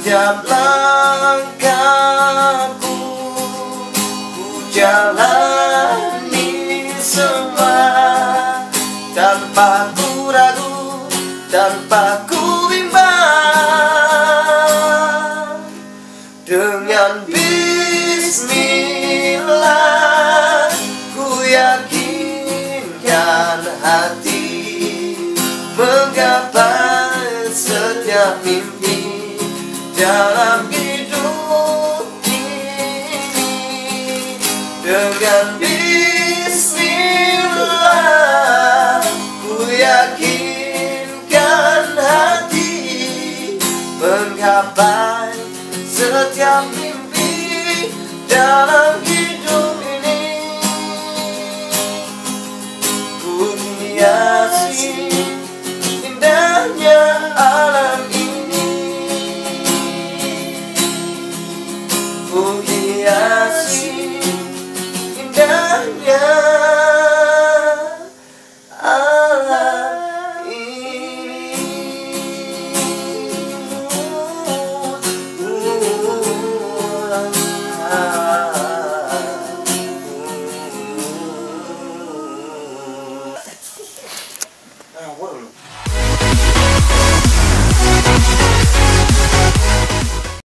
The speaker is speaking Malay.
setiap langkahku, ku jalani semua tanpa ku ragu, tanpa ku bimbang. Dengan bismillah ku yakinkan hati, menggapai setiap mimpi dalam hidup ini. Dengan bismillah ku yakinkan hati, menggapai setiap mimpi dalam hidup ini. Ku hiasi indahnya alam ini, ku hiasi